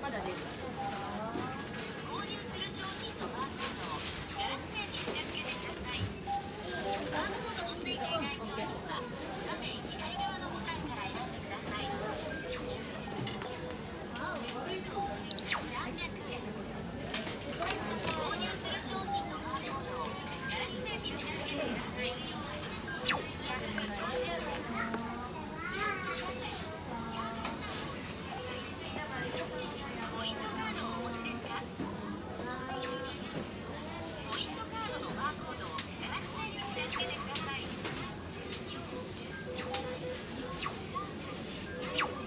まだ出る。 購入する商品のバーコードをガラスペンに近づけてください。バーコードのついていない商品は画面左側のボタンから選んでください。300円。購入する商品のバーコードをガラスペンに近づけてください。150円。ポイントカードをお持ちですか？ポイントカードのバーコードをガラスペンに近づけてください。